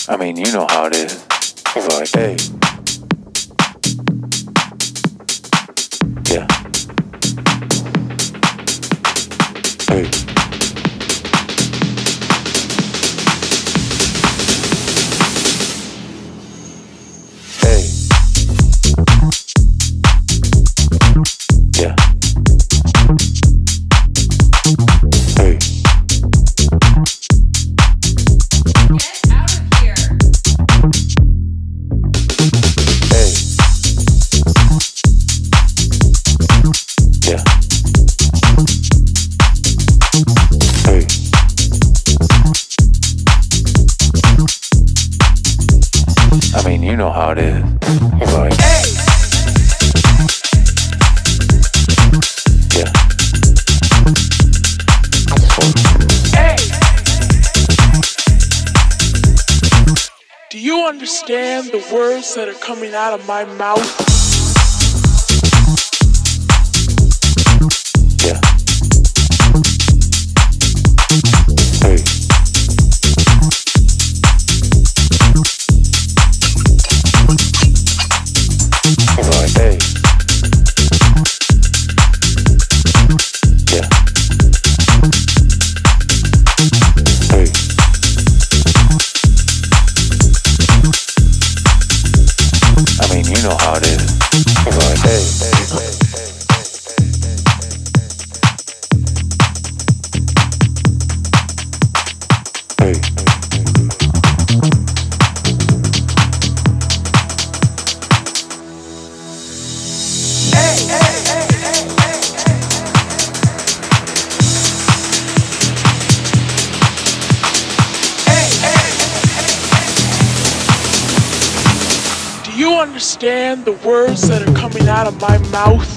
I mean, you know how it is. It's like, hey. Yeah. Hey. Hey. Yeah. Hey. Get out of here. Hey. Yeah. Hey. I mean, you know how it is. It's like, Hey. yeah. Hey. Do you understand the words that are coming out of my mouth? Yeah. Hey. It's like, hey. Yeah. Hey. I mean, you know how it is. It's like, hey. Hey. Do you understand the words that are coming out of my mouth?